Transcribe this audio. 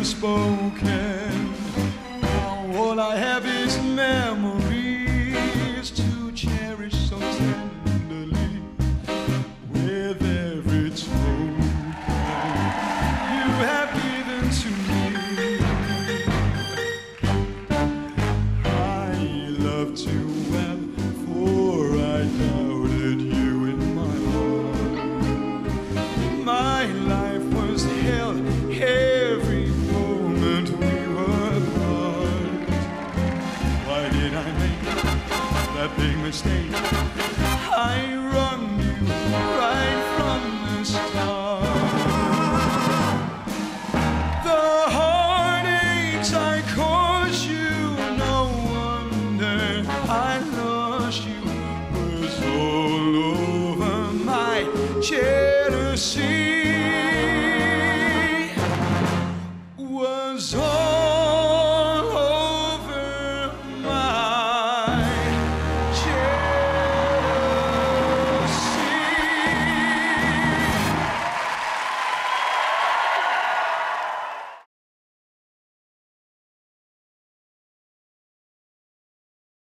spoken. Now all I have is memories to cherish so tenderly with every token you have given to me. I loved you well, for I doubted you in my heart. My life was held every moment we were apart. Why did I make that big mistake? I wronged you right from the start. The heartaches I caused you, no wonder I lost you, was all over my jealousy. Was all